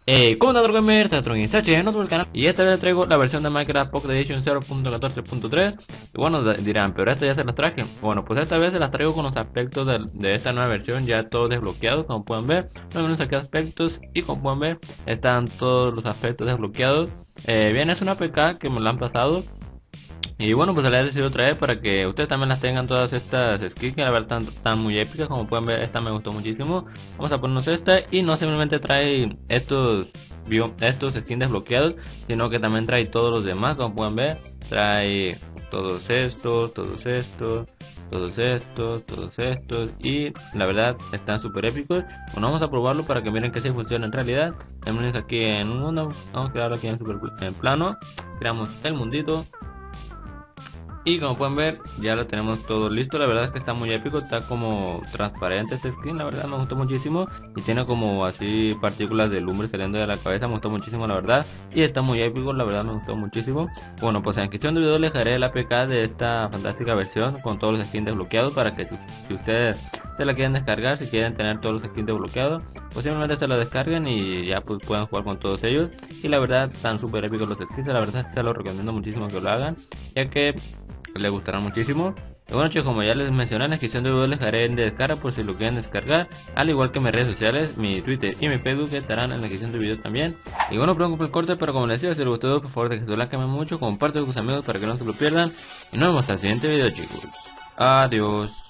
¿Cómo andan, gamers? Está en otro canal y esta vez traigo la versión de Minecraft Pocket Edition 0.14.3. Y bueno, dirán, pero esta ya se las traje. Bueno, pues esta vez se las traigo con los aspectos de esta nueva versión ya todos desbloqueados, como pueden ver. Tenemos aquí aspectos y como pueden ver están todos los aspectos desbloqueados. Bien, es una APK que me la han pasado. Y bueno, pues la he decidido traer para que ustedes también las tengan todas estas skins que la verdad están muy épicas. Como pueden ver, esta me gustó muchísimo. Vamos a ponernos esta y no simplemente trae estos skins desbloqueados, sino que también trae todos los demás. Como pueden ver, trae todos estos, todos estos, todos estos, todos estos, y la verdad están súper épicos. Bueno, vamos a probarlo para que miren que si funciona en realidad. Tenemos aquí en un mundo, vamos a crearlo aquí en plano. Creamos el mundito. Y como pueden ver, ya lo tenemos todo listo. La verdad es que está muy épico, está como transparente este skin. La verdad me gustó muchísimo. Y tiene como así partículas de lumbre saliendo de la cabeza. Me gustó muchísimo, la verdad. Y está muy épico, la verdad me gustó muchísimo. Bueno, pues en la descripción del video les dejaré el APK de esta fantástica versión con todos los skins desbloqueados. Para que si ustedes se la quieren descargar, si quieren tener todos los skins desbloqueados, pues simplemente se lo descarguen y ya pues puedan jugar con todos ellos. Y la verdad están súper épicos los skins. La verdad se los recomiendo muchísimo que lo hagan, ya que les gustará muchísimo. Y bueno, chicos, como ya les mencioné, en la descripción del video les dejaré en descarga por si lo quieren descargar, al igual que mis redes sociales, mi Twitter y mi Facebook, que estarán en la descripción del video también. Y bueno, perdón por el corte, pero como les decía, si les gustó, por favor, dejen su like mucho, compartan con sus amigos para que no se lo pierdan, y nos vemos hasta el siguiente video, chicos. Adiós.